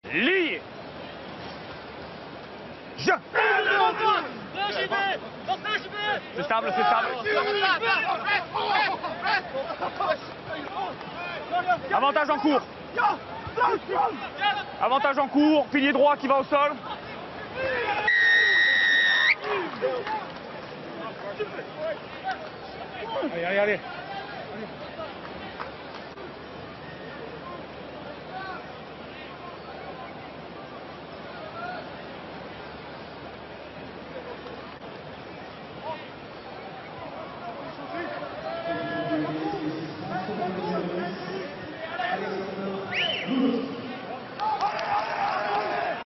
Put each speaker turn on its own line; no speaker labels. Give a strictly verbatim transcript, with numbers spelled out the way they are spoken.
Lié. Je. C'est stable, c'est stable. Avantage en cours. Avantage en cours, pilier droit qui va au sol. Allez, allez, allez.